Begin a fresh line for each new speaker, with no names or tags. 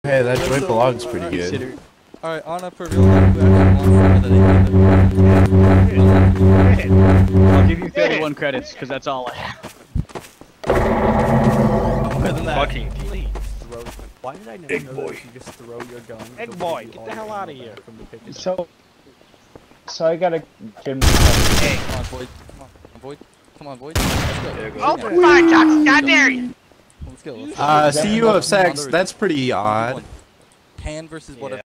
Hey, that joint belongs pretty good.
Alright, on a per real life, who actually wants to
I'll give you 31 credits, because that's all I have.
More than that.
Fucking delete.
Why did I never
Egg
know
boy.
that if you just throw your gun?
Egg boy, get the hell out of here.
So I got a gym.
Hey.
Come on, Void. Come on, Void. Come on, Void. Let's go.
There you go.
Open fire, Jackson. God dare you.
Let's go.
CU of sex, that's pretty odd.
Tan versus whatever.